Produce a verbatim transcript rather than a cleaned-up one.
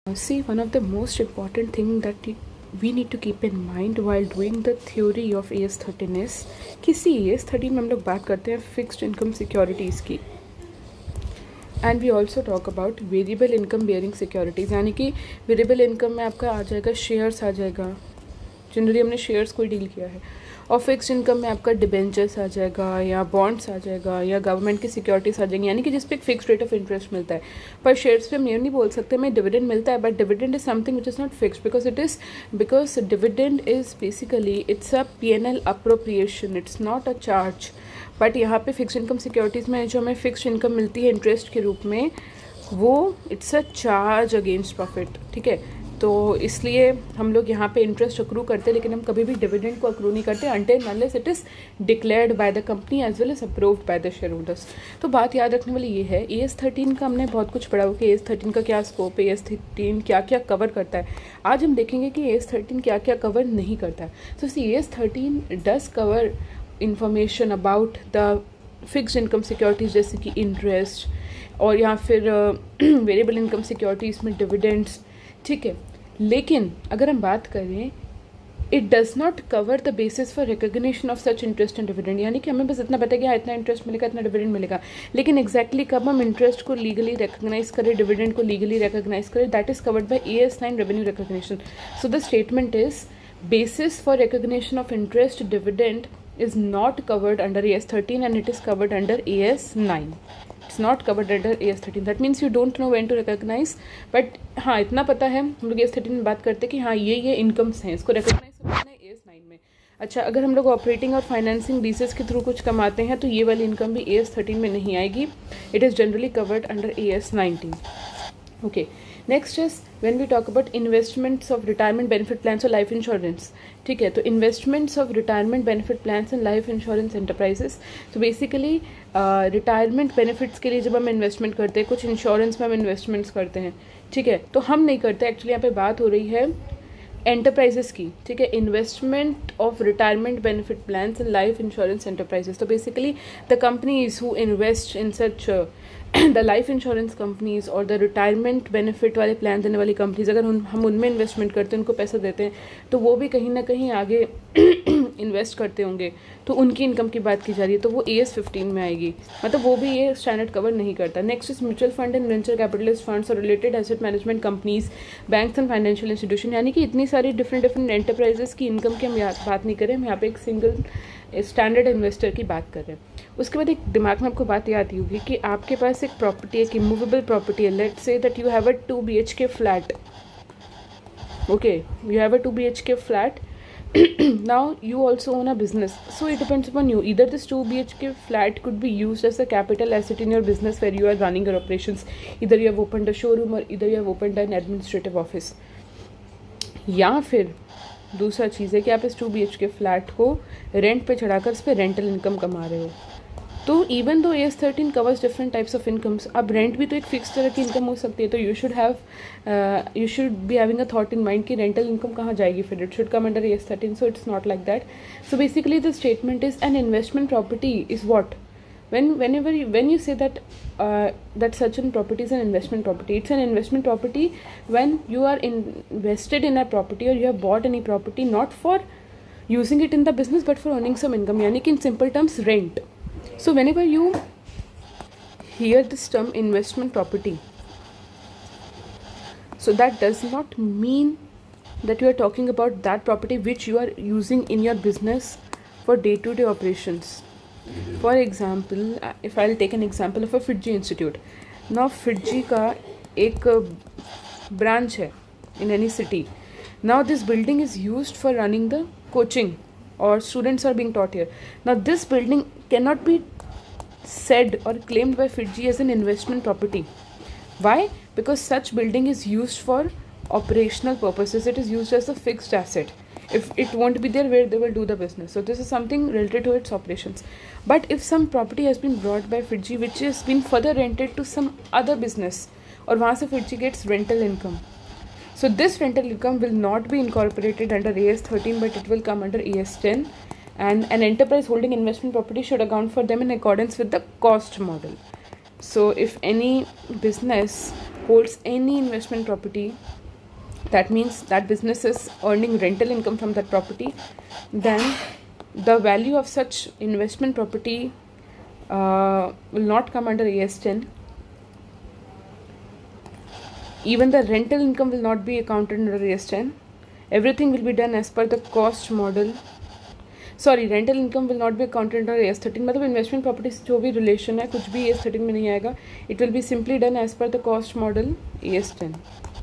See, one of the most important thing that we need to keep in mind while doing the theory of A S thirteen is कि सी A S thirteen में हम लोग बात करते हैं fixed income securities की, and we also talk about variable income bearing securities, यानी कि वेरिएबल इनकम में आपका आ जाएगा शेयर्स आ जाएगा, जनरली हमने शेयर्स को डील किया है, और फिक्स्ड इनकम में आपका डिबेंचर्स आ जाएगा या बॉन्ड्स आ जाएगा या गवर्नमेंट की सिक्योरिटीज आ जाएंगी, यानी कि जिस पे एक फिक्स रेट ऑफ इंटरेस्ट मिलता है। पर शेयर्स पे हम ये नहीं बोल सकते हमें डिविडेंड मिलता है, but dividend is something which is not fixed because it is because dividend is basically it's a P N L appropriation, it's not a charge. But यहाँ पे फिक्स इनकम सिक्योरिटीज़ में जो हमें फिक्स्ड इनकम मिलती है interest के रूप में, वो it's a charge against profit, ठीक है। तो इसलिए हम लोग यहाँ पे इंटरेस्ट अक्रू करते हैं, लेकिन हम कभी भी डिविडेंड को अक्रू नहीं करते until unless it is declared by the company as well as approved by the share holders. तो बात याद रखने वाली ये है, ए एस थर्टीन का हमने बहुत कुछ पढ़ा हो कि ए एस थर्टीन का क्या स्कोप है, ए एस थर्टीन क्या क्या कवर करता है। आज हम देखेंगे कि ए एस थर्टीन क्या क्या कवर नहीं करता है। तो C A S thirteen does cover information about the fixed income securities जैसे कि इंटरेस्ट और या फिर वेरिएबल इनकम सिक्योरिटीज़ में डिविडेंड्स, ठीक है। लेकिन अगर हम बात करें, it does not cover the basis for recognition of such interest and dividend, यानी कि हमें बस इतना पता है कि हाँ इतना इंटरेस्ट मिलेगा इतना डिविडेंड मिलेगा, लेकिन एक्जैक्टली कब हम इंटरेस्ट को लीगली रिकग्नाइज करें, डिविडेंड को लीगली रिकग्नाइज करें, that is covered by A S nine revenue recognition. So the statement is basis for recognition of interest dividend is not covered under A S thirteen and it is covered under A S nine. It's not covered under A S thirteen. That means you don't know when to recognize. But हाँ इतना पता है, हम लोग A S thirteen में बात करते हैं कि हाँ ये ये इनकम्स हैं, इसको रिकॉग्नाइज करना है A S nine में। अच्छा, अगर हम लोग ऑपरेटिंग और फाइनेंसिंग लीजेस के थ्रू कुछ कमाते हैं तो ये वाली इनकम भी A S thirteen में नहीं आएगी। It is generally covered under A S nineteen. Okay. Next is when we talk about investments of retirement benefit plans और लाइफ इंश्योरेंस, ठीक है। तो investments of retirement benefit plans and life insurance enterprises, तो basically retirement benefits के लिए जब हम investment करते हैं, कुछ इंश्योरेंस में हम इन्वेस्टमेंट्स करते हैं, ठीक है, तो हम नहीं करते एक्चुअली, यहाँ पे बात हो रही है एंटरप्राइजेस की, ठीक है। Investment of retirement benefit plans and life insurance enterprises, तो basically the companies who invest in such the life insurance companies और द रिटायरमेंट बेनिफिट वाले प्लान देने वाली कंपनीज, अगर उन हम उनमें इन्वेस्टमेंट करते हैं, उनको पैसा देते हैं, तो वो भी कहीं ना कहीं आगे इन्वेस्ट करते होंगे, तो उनकी इनकम की बात की जा रही है, तो वो ए एस फिफ्टीन में आएगी, मतलब वो भी ये स्टैंडर्ड कवर नहीं करता। Next is mutual fund and venture capitalist funds और related asset management companies, banks and financial institution, यानी कि इतनी सारी डिफरेंट डिफरेंट एंटरप्राइजेस की इनकम की हम बात नहीं करें, हम यहाँ पे एक सिंगल स्टैंडर्ड इन्वेस्टर की बात कर रहे हैं। उसके बाद एक दिमाग में आपको बात याद आती होगी कि आपके पास एक प्रॉपर्टी है, कि मूवेबल प्रॉपर्टी है, let's say that you have a two B H K flat, okay, you have a two B H K flat, now you also own a business, so it depends upon you, either this two B H K flat could be used as a capital asset in your business where you are running your operations, either you have opened a showroom or either you have opened an administrative office, या फिर दूसरा चीज़ है कि आप इस two B H K flat को rent पे चढ़ाकर इस पर रेंटल इनकम कमा रहे हो। तो even though A S thirteen covers different types of incomes, अब रेंट भी तो एक फिक्स तरह की इनकम हो सकती है, तो you should have you should be having a thought in mind कि रेंटल इनकम कहाँ जाएगी, फिर it should come under A S thirteen, so it's not like that. So basically the statement is an investment property is what when whenever you, when you say that uh, that such an property is an investment property, it's an investment property when you are invested in a property or you have bought any property not for using it in the business but for earning some income, yani ki in simple terms rent. So whenever you hear this term investment property, so that does not mean that you are talking about that property which you are using in your business for day to day operations. For example, if I'll take an example of a FIITJEE institute. Now FIITJEE का एक branch है in any city. Now this building is used for running the coaching or students are being taught here. Now this building cannot be said or claimed by FIITJEE as an investment property. Why? Because such building is used for operational purposes. It is used as a fixed asset. If it won't be there, where they will do the business. So this is something related to its operations. But if some property has been brought by FIITJEE which has been further rented to some other business, और वहाँ से FIITJEE gets rental income, so this rental income will not be incorporated under A S thirteen but it will come under A S ten, and an enterprise holding investment property should account for them in accordance with the cost model. So if any business holds any investment property, that means that business is earning rental income from that property, then the value of such investment property uh, will not come under A S ten. Even the rental income will not be accounted under A S ten. Everything will be done as per the cost model. Sorry, rental income will not be accounted under A S thirteen. मतलब investment property से जो भी relation है कुछ भी A S thirteen में नहीं आएगा. It will be simply done as per the cost model A S ten.